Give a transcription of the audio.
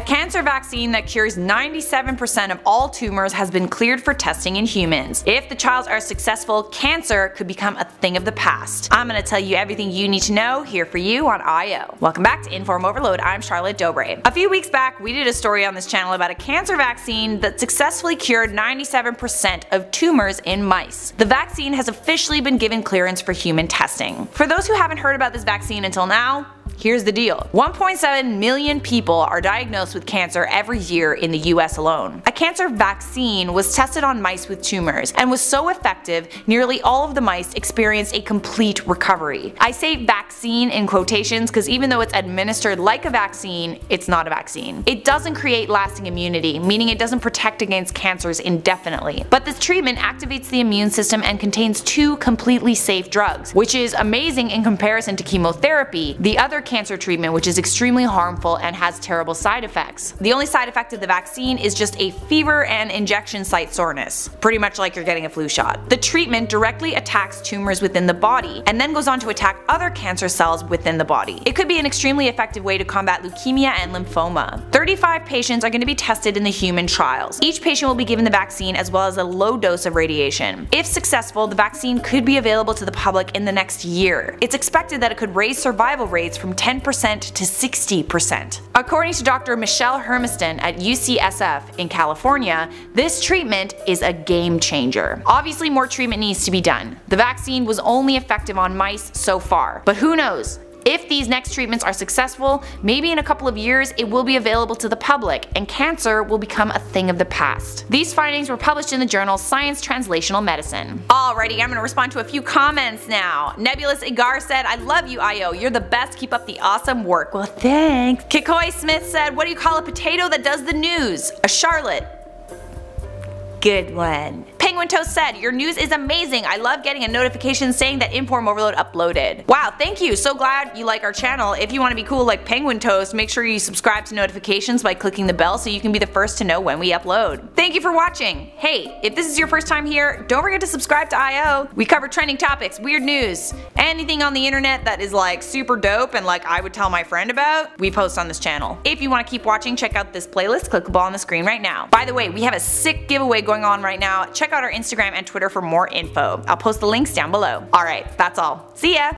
cancer vaccine that cures 97% of all tumors has been cleared for testing in humans. If the trials are successful, cancer could become a thing of the past. I'm gonna tell you everything you need to know here for you on IO. Welcome back to Inform Overload, I'm Charlotte Dobre. A few weeks back, we did a story on this channel about a cancer vaccine that successfully cured 97% of tumors in mice. The vaccine has officially been given clearance for human testing. For those who haven't heard about this vaccine until now, here's the deal. 1.7 million people are diagnosed with cancer every year in the US alone. A cancer vaccine was tested on mice with tumors and was so effective, nearly all of the mice experienced a complete recovery. I say vaccine in quotations because even though it's administered like a vaccine, it's not a vaccine. It doesn't create lasting immunity, meaning it doesn't protect against cancers indefinitely. But this treatment activates the immune system and contains 2 completely safe drugs, which is amazing in comparison to chemotherapy, the other cancer treatment which is extremely harmful and has terrible side effects. The only side effect of the vaccine is just a fever and injection site soreness, pretty much like you're getting a flu shot. The treatment directly attacks tumors within the body and then goes on to attack other cancer cells within the body. It could be an extremely effective way to combat leukemia and lymphoma. 35 patients are going to be tested in the human trials. Each patient will be given the vaccine as well as a low dose of radiation. If successful, the vaccine could be available to the public in the next year. It's expected that it could raise survival rates from 10% to 60%. According to Dr. Michelle Hermiston at UCSF in California, this treatment is a game changer. Obviously, more treatment needs to be done. The vaccine was only effective on mice so far, but who knows? If these next treatments are successful, maybe in a couple of years it will be available to the public and cancer will become a thing of the past. These findings were published in the journal Science Translational Medicine. Alrighty, I'm gonna respond to a few comments now. Nebulous Igar said, I love you IO, you're the best, keep up the awesome work. Well thanks. Kikoi Smith said, what do you call a potato that does the news? A Charlotte. Good one. Penguin Toast said, your news is amazing. I love getting a notification saying that Inform Overload uploaded. Wow, thank you. So glad you like our channel. If you want to be cool like Penguin Toast, make sure you subscribe to notifications by clicking the bell so you can be the first to know when we upload. Thank you for watching. Hey, if this is your first time here, don't forget to subscribe to IO. We cover trending topics, weird news, anything on the internet that is like super dope and like I would tell my friend about, we post on this channel. If you want to keep watching, check out this playlist clickable on the screen right now. By the way, we have a sick giveaway going on right now. Check out our Instagram and Twitter for more info. I'll post the links down below. Alright, that's all. See ya!